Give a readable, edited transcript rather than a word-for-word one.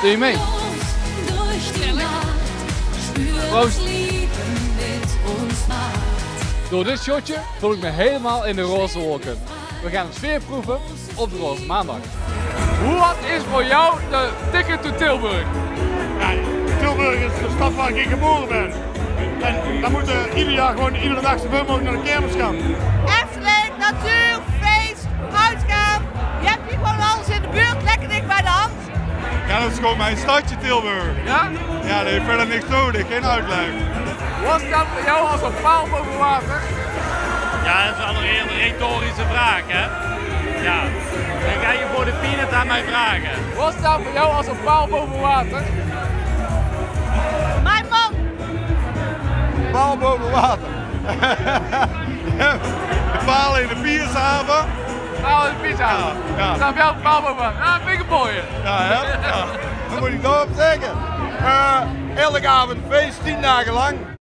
Doe je mee? Proost. Door dit shotje voel ik me helemaal in de roze wolken. We gaan de sfeer proeven op de Roze Maandag. Wat is voor jou de ticket to Tilburg? Ja, Tilburg is de stad waar ik geboren ben. En dan moeten ieder jaar gewoon iedere dag zoveel mogelijk naar de kermis gaan. Efteling, natuur, feest, uitgaan. Je hebt hier gewoon alles in de buurt, lekker dicht bij de hand. Ja, dat is gewoon mijn stadje Tilburg. Ja? Ja, dat heeft verder niks nodig, geen uitleg. Wat staat voor jou als een paal boven water? Ja, dat is wel een retorische vraag, hè? Ja. Dan ga je voor de peanut aan mij vragen. Wat staat voor jou als een paal boven water? Mijn man. Paal boven water. De paal in de Piershaven. Paal in de pizza. Ja. Staat voor jou een paal boven water? Ah, vind ik een mooie. Ja, hè? Ja. Dat moet ik daarop zeggen. Elke avond feest, 10 dagen lang.